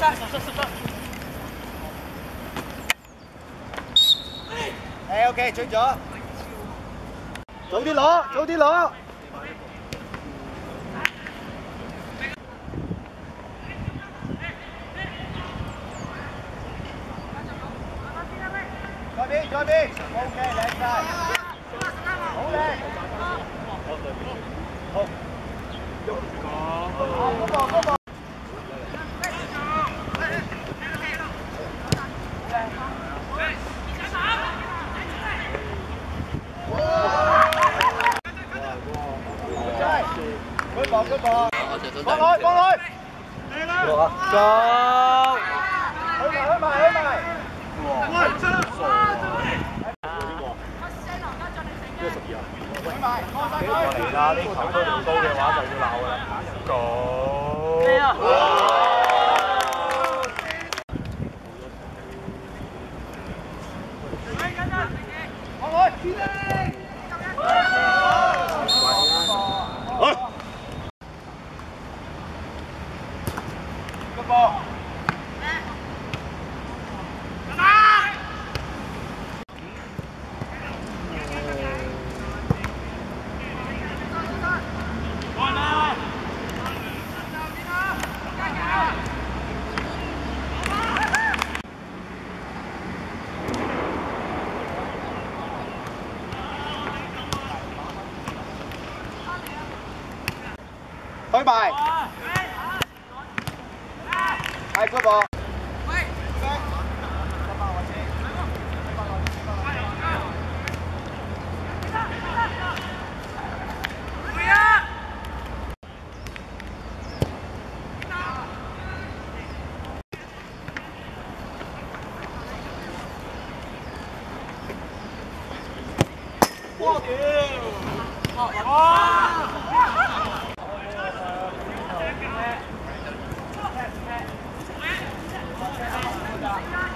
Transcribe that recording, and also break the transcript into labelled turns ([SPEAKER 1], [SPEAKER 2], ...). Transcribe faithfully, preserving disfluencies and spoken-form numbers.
[SPEAKER 1] 拆。誒 OK， 追咗。早啲攞，早啲攞。 再邊，再邊 ，OK， 靚晒，好靚，好，嗰個嗰個，舉磅舉磅，放開放開，走，去埋去埋去埋。 過嚟啦！啲球都唔高嘅話就要鬧啦。講咩啊？放開！個波。 開埋，係嗰個。我屌！哇！ Hãy subscribe cho kênh Ghiền Mì Gõ để không bỏ lỡ